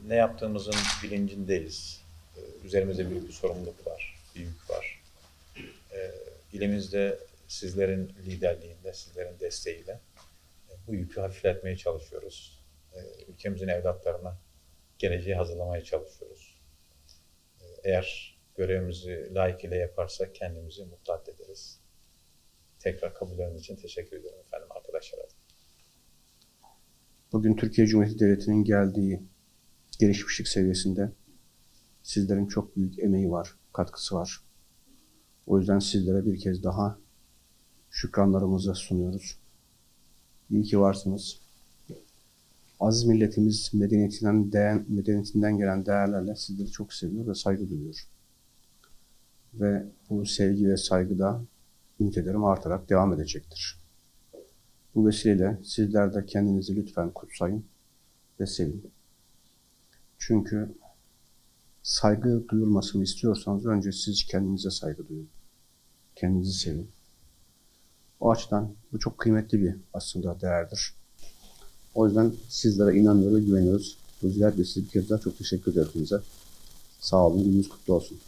ne yaptığımızın bilincindeyiz. Üzerimizde büyük bir sorumluluk var, bir yük var. İlimizde sizlerin liderliğinde, sizlerin desteğiyle bu yükü hafifletmeye çalışıyoruz. Ülkemizin evlatlarına geleceği hazırlamaya çalışıyoruz. Eğer görevimizi layıkıyla yaparsak kendimizi mutlu ederiz. Tekrar kabulleriniz için teşekkür ederim efendim arkadaşlar. Bugün Türkiye Cumhuriyeti Devleti'nin geldiği gelişmişlik seviyesinde sizlerin çok büyük emeği var, katkısı var. O yüzden sizlere bir kez daha şükranlarımızı sunuyoruz. İyi ki varsınız. Aziz milletimiz medeniyetinden gelen değerlerle sizleri çok seviyor ve saygı duyuyor. Ve bu sevgi ve saygı da ümit ederim artarak devam edecektir. Bu vesileyle sizler de kendinizi lütfen kutsayın ve sevin. Çünkü saygı duyulmasını istiyorsanız önce siz kendinize saygı duyun. Kendinizi sevin. O açıdan bu çok kıymetli bir aslında değerdir. O yüzden sizlere inanıyor ve güveniyoruz. Bu ziyaret vesilesiyle bir kez daha çok teşekkür ederim hepinize. Sağ olun, gününüz kutlu olsun.